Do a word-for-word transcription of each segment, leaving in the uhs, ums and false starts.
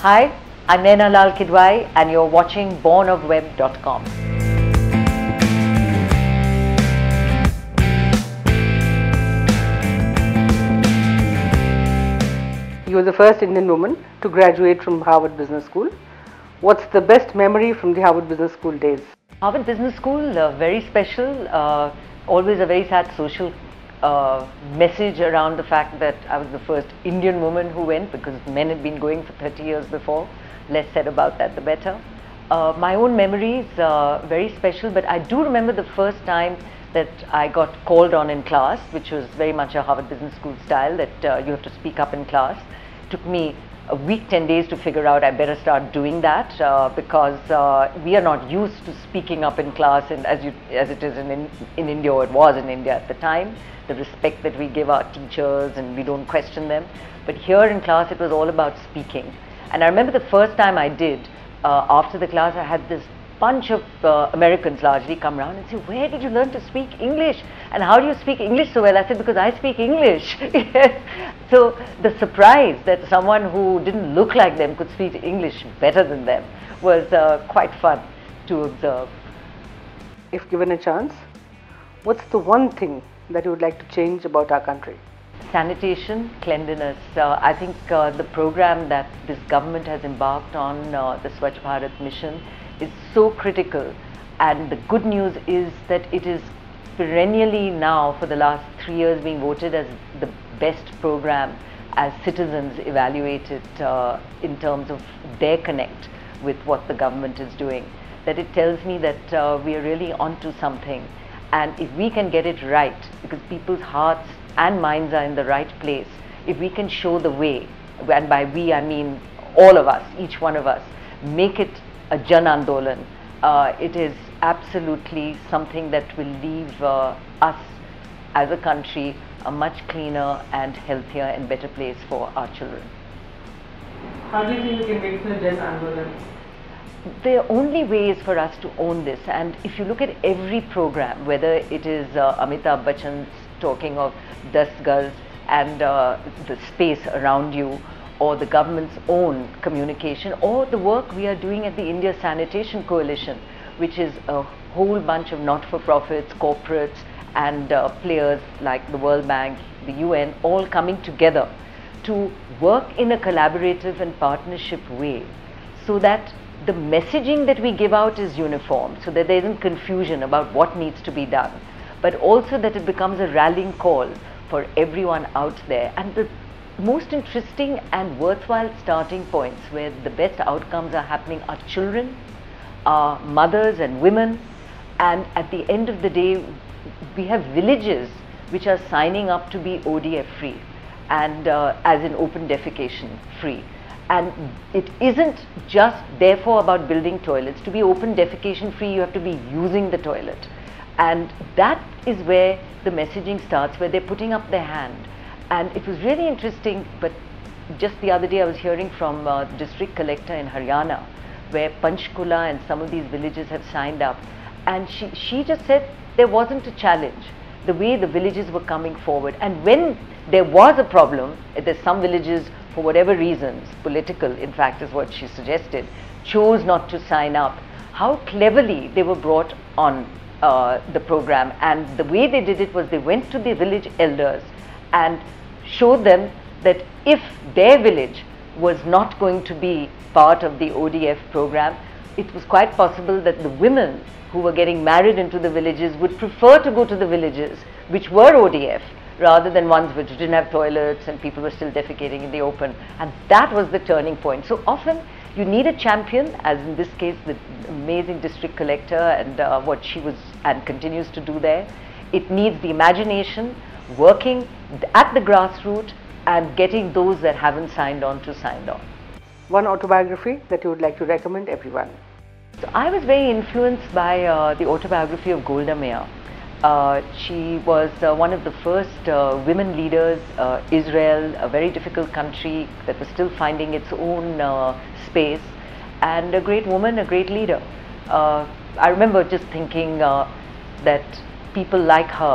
Hi, I'm Naina Lal Kidwai and you're watching born of web dot com. You were the first Indian woman to graduate from Harvard Business School. What's the best memory from the Harvard Business School days? Harvard Business School, uh, very special, uh, always a very sad social uh, message around the fact that I was the first Indian woman who went, because men had been going for thirty years before. Less said about that, the better. Uh, my own memories, uh, very special, but I do remember the first time that I got called on in class, which was very much a Harvard Business School style, that uh, you have to speak up in class. It took me a week, ten days to figure out I better start doing that uh, because uh, we are not used to speaking up in class, and as you as it is in, in in India, or it was in India at the time, the respect that we give our teachers and we don't question them. But here in class it was all about speaking. And I remember the first time I did, uh, after the class I had this bunch of uh, Americans largely come around and say, where did you learn to speak English? And how do you speak English so well? I said, because I speak English. Yes. So the surprise that someone who didn't look like them could speak English better than them was uh, quite fun to observe. If given a chance, what's the one thing that you would like to change about our country? Sanitation, cleanliness. Uh, I think uh, the program that this government has embarked on, uh, the Swachh Bharat mission, is so critical, and the good news is that it is perennially now for the last three years being voted as the best program as citizens evaluate it uh, in terms of their connect with what the government is doing. That it tells me that uh, we are really onto something, and if we can get it right, because people's hearts and minds are in the right place, if we can show the way, and by we I mean all of us, each one of us, make it a Jan Andolan, uh, it is absolutely something that will leave uh, us as a country a much cleaner and healthier and better place for our children. How do you think we can make it a Jan Andolan? The only way is for us to own this, and if you look at every program, whether it is uh, Amitabh Bachchan talking of das gaz and uh, the space around you, or the government's own communication, or the work we are doing at the India Sanitation Coalition, which is a whole bunch of not-for-profits, corporates and uh, players like the World Bank, the U N, all coming together to work in a collaborative and partnership way, so that the messaging that we give out is uniform, so that there isn't confusion about what needs to be done, but also that it becomes a rallying call for everyone out there. And the most interesting and worthwhile starting points where the best outcomes are happening are children, are mothers and women, and at the end of the day we have villages which are signing up to be O D F free, and uh, as in open defecation free. And it isn't just therefore about building toilets. To be open defecation free, you have to be using the toilet, and that is where the messaging starts, where they're putting up their hand. And it was really interesting, but just the other day I was hearing from uh, the district collector in Haryana, where Panchkula and some of these villages have signed up, and she, she just said there wasn't a challenge, the way the villages were coming forward. And when there was a problem, there's some villages, for whatever reasons, political in fact is what she suggested, chose not to sign up, how cleverly they were brought on uh, the program. And the way they did it was they went to the village elders and showed them that if their village was not going to be part of the O D F program, it was quite possible that the women who were getting married into the villages would prefer to go to the villages which were O D F rather than ones which didn't have toilets and people were still defecating in the open. And that was the turning point. So often you need a champion, as in this case the amazing district collector and uh, what she was and continues to do there. It needs the imagination, working at the grassroots and getting those that haven't signed on to sign on. One autobiography that you would like to recommend everyone? So I was very influenced by uh, the autobiography of Golda Meir. Uh, she was uh, one of the first uh, women leaders, uh, Israel, a very difficult country that was still finding its own uh, space, and a great woman, a great leader. Uh, I remember just thinking uh, that people like her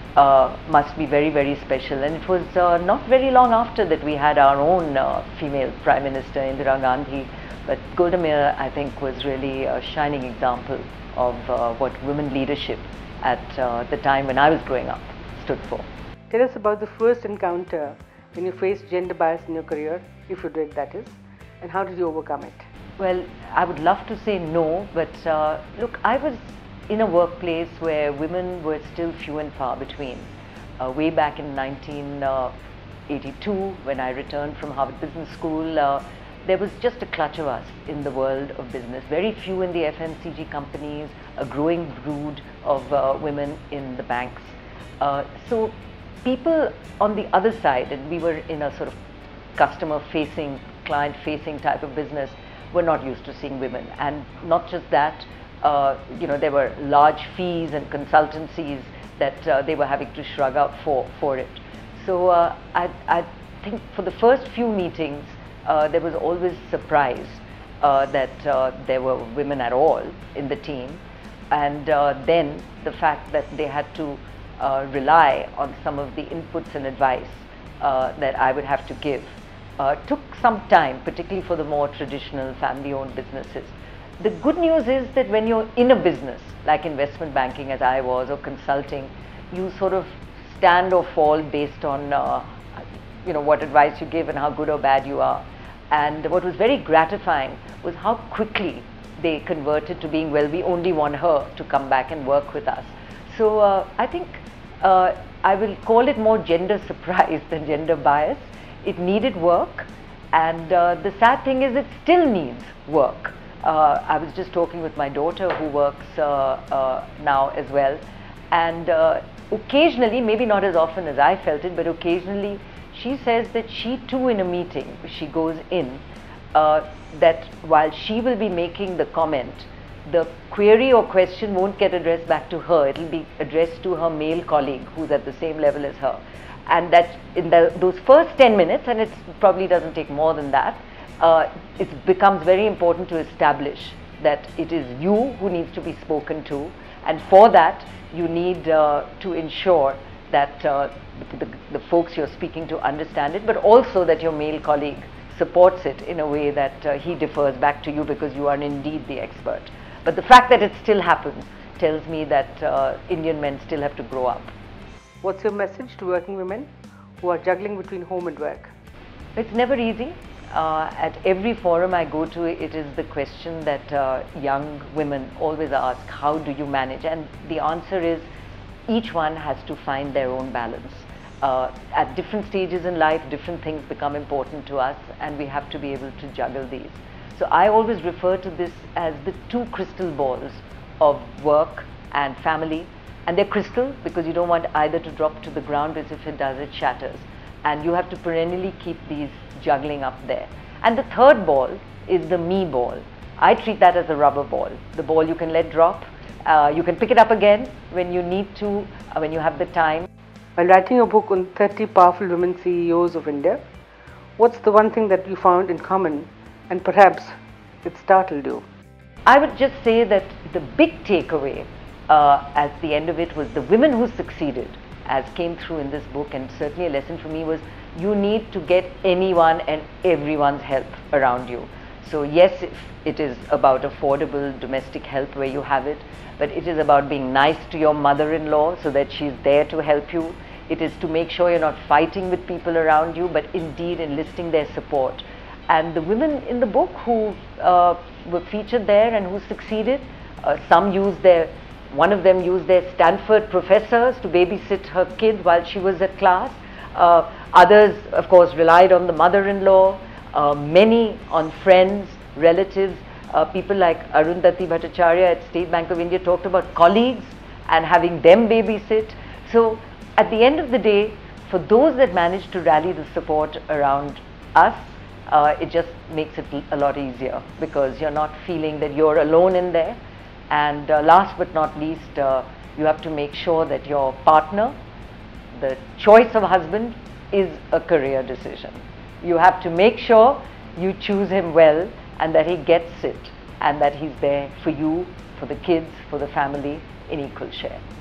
uh, must be very, very special. And it was uh, not very long after that we had our own uh, female Prime Minister, Indira Gandhi. But Golda Meir, I think, was really a shining example of uh, what women leadership at uh, the time when I was growing up stood for. Tell us about the first encounter when you faced gender bias in your career, if you did, that is, and how did you overcome it? Well, I would love to say no, but uh, look, I was in a workplace where women were still few and far between. Uh, way back in nineteen eighty-two, when I returned from Harvard Business School, uh, there was just a clutch of us in the world of business. Very few in the F M C G companies, a growing brood of uh, women in the banks. Uh, so people on the other side, and we were in a sort of customer-facing, client-facing type of business, were not used to seeing women. And not just that, uh, you know, there were large fees and consultancies that uh, they were having to shrug out for, for it. So uh, I, I think for the first few meetings, Uh, there was always surprise uh, that uh, there were women at all in the team, and uh, then the fact that they had to uh, rely on some of the inputs and advice uh, that I would have to give uh, took some time, particularly for the more traditional family-owned businesses. The good news is that when you're in a business like investment banking, as I was, or consulting, you sort of stand or fall based on uh, you know, what advice you give and how good or bad you are. And what was very gratifying was how quickly they converted to being, well, we only want her to come back and work with us. So uh, I think uh, I will call it more gender surprise than gender bias. It needed work, and uh, the sad thing is it still needs work. Uh, I was just talking with my daughter who works uh, uh, now as well, and uh, occasionally, maybe not as often as I felt it, but occasionally she says that she too, in a meeting, she goes in, uh, that while she will be making the comment, the query or question won't get addressed back to her, it will be addressed to her male colleague who's at the same level as her. And that in the, those first ten minutes, and it probably doesn't take more than that, uh, it becomes very important to establish that it is you who needs to be spoken to, and for that you need uh, to ensure that uh, the, the folks you're speaking to understand it, but also that your male colleague supports it in a way that uh, he defers back to you because you are indeed the expert. But the fact that it still happens tells me that uh, Indian men still have to grow up. What's your message to working women who are juggling between home and work? It's never easy. Uh, at every forum I go to, it is the question that uh, young women always ask, how do you manage? And the answer is, each one has to find their own balance. Uh, at different stages in life, different things become important to us, and we have to be able to juggle these. So I always refer to this as the two crystal balls of work and family. And they're crystal because you don't want either to drop to the ground, because if it does, it shatters. And you have to perennially keep these juggling up there. And the third ball is the me ball. I treat that as a rubber ball, the ball you can let drop. Uh, you can pick it up again when you need to, uh, when you have the time. While writing your book on thirty powerful women C E Os of India, what's the one thing that you found in common, and perhaps it startled you? I would just say that the big takeaway uh, at the end of it was the women who succeeded, as came through in this book, and certainly a lesson for me was you need to get anyone and everyone's help around you. So yes, if it is about affordable domestic help where you have it, but it is about being nice to your mother-in-law so that she's there to help you. It is to make sure you're not fighting with people around you, but indeed enlisting their support. And the women in the book who uh, were featured there and who succeeded, uh, some used their, one of them used their Stanford professors to babysit her kid while she was at class. Uh, others, of course, relied on the mother-in-law, uh, many on friends, relatives. Uh, people like Arundhati Bhattacharya at State Bank of India talked about colleagues and having them babysit. So at the end of the day, for those that manage to rally the support around us, uh, it just makes it a lot easier because you're not feeling that you're alone in there. And uh, last but not least, uh, you have to make sure that your partner, the choice of husband, is a career decision. You have to make sure you choose him well and that he gets it and that he's there for you, for the kids, for the family in equal share.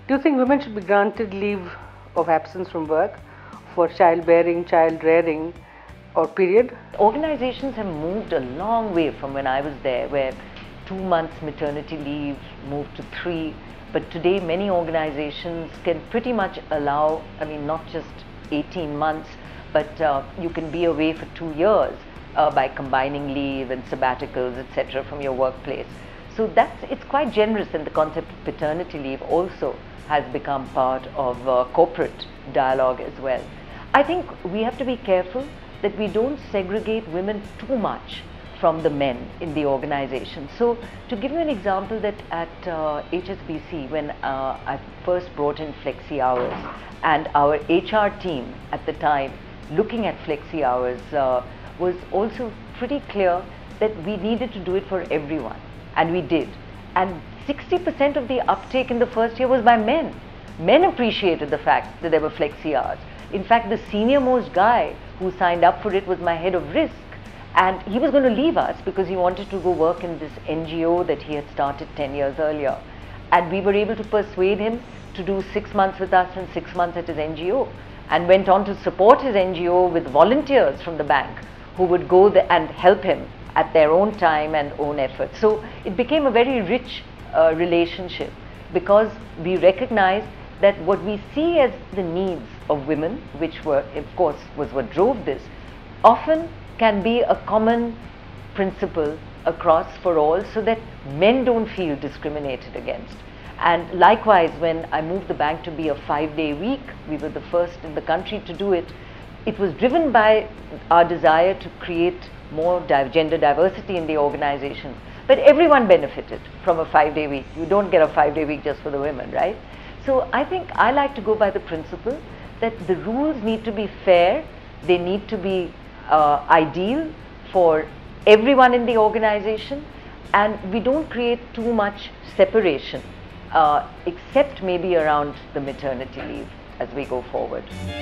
Do you think women should be granted leave of absence from work for childbearing, child rearing, or period? Organizations have moved a long way from when I was there, where two months maternity leave moved to three. But today many organizations can pretty much allow, I mean, not just eighteen months, but uh, you can be away for two years uh, by combining leave and sabbaticals, et cetera, from your workplace. So that's, it's quite generous, and the concept of paternity leave also has become part of uh, corporate dialogue as well. I think we have to be careful that we don't segregate women too much from the men in the organization. So to give you an example, that at uh, H S B C, when uh, I first brought in flexi hours, and our H R team at the time looking at flexi hours uh, was also pretty clear that we needed to do it for everyone, and we did. And sixty percent of the uptake in the first year was by men. Men appreciated the fact that there were flexi hours. In fact, the senior most guy who signed up for it was my head of risk. And he was going to leave us because he wanted to go work in this N G O that he had started ten years earlier. And we were able to persuade him to do six months with us and six months at his N G O, and went on to support his N G O with volunteers from the bank who would go there and help him at their own time and own effort. So it became a very rich uh, relationship, because we recognized that what we see as the needs of women, which were, of course, was what drove this, often can be a common principle across for all, so that men don't feel discriminated against. And likewise, when I moved the bank to be a five-day week, we were the first in the country to do it. It was driven by our desire to create more di- gender diversity in the organization. But everyone benefited from a five-day week. You don't get a five-day week just for the women, right? So I think I like to go by the principle that the rules need to be fair, they need to be uh, ideal for everyone in the organization, and we don't create too much separation, uh, except maybe around the maternity leave as we go forward.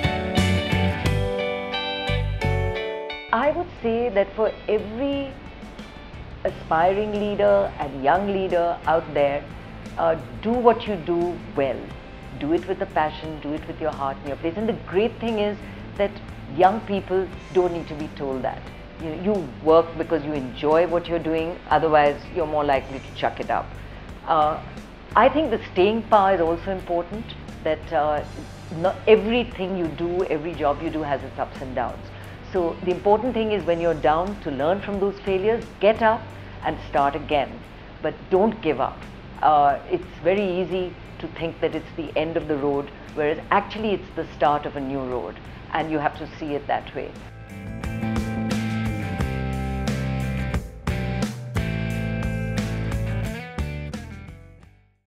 I would say that for every aspiring leader and young leader out there, uh, do what you do well. Do it with a passion, do it with your heart and your place. And the great thing is that young people don't need to be told that. You know, you work because you enjoy what you're doing, otherwise you're more likely to chuck it up. Uh, I think the staying power is also important, that uh, not everything you do, every job you do has its ups and downs. So the important thing is, when you're down, to learn from those failures, get up and start again, but don't give up. Uh, it's very easy to think that it's the end of the road, whereas actually it's the start of a new road, and you have to see it that way.